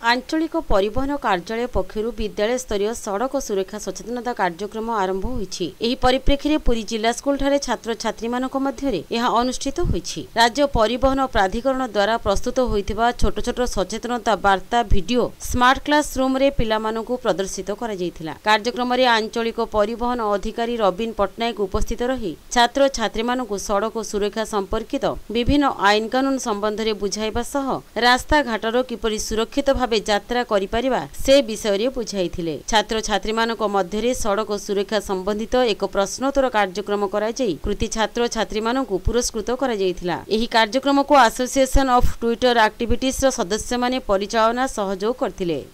आंचलिक परिवहन कार्यालय पक्षर विद्यालय स्तरीय सड़क सुरक्षा सचेतनता कार्यक्रम आरंभ होईछि। एही परिप्रेक्षी रे पुरी जिला स्कूल ठारे छात्र छात्री मानक मध्यरे यह अनुष्ठित होईछि। राज्य परिवहन प्राधिकरण द्वारा प्रस्तुत होइथिबा छोट छोट सचेतनता वार्ता वीडियो स्मार्ट क्लास रूम रे पिला मानकु प्रदर्शित करा जायथिला। कार्यक्रम रे आंचलिक परिवहन अधिकारी रबिन पटनायक उपस्थित रही छात्र छात्री मानकु सड़क सुरक्षा संपर्कित विभिन्न आईन कानून संबंध रे बुझाइबा सह रास्ता घाटर किपरि सुरक्षित भाव यात्रा करिपारिबा से विषय रे बुझाइथिले। छात्र छात्री मानक मध्यरे सड़क सुरक्षा संबंधित एक प्रश्नोत्तर कार्यक्रम करा जाई कृति छात्र छात्री मानकु पुरस्कृत करा जायथिला। एही कार्यक्रम को एसोसिएशन ऑफ ट्विटर एक्टिविटीज रो सदस्य माने परिचालना सहयोग करथिले।